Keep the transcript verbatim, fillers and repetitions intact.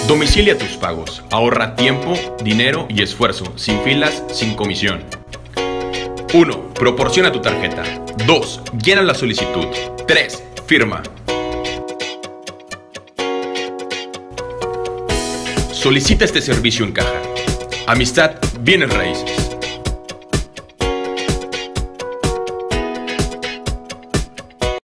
Domicilia tus pagos, ahorra tiempo, dinero y esfuerzo, sin filas, sin comisión. uno. Proporciona tu tarjeta. dos. Llena la solicitud. tres. Firma. Solicita este servicio en Caja. Amistad, bienes raíces.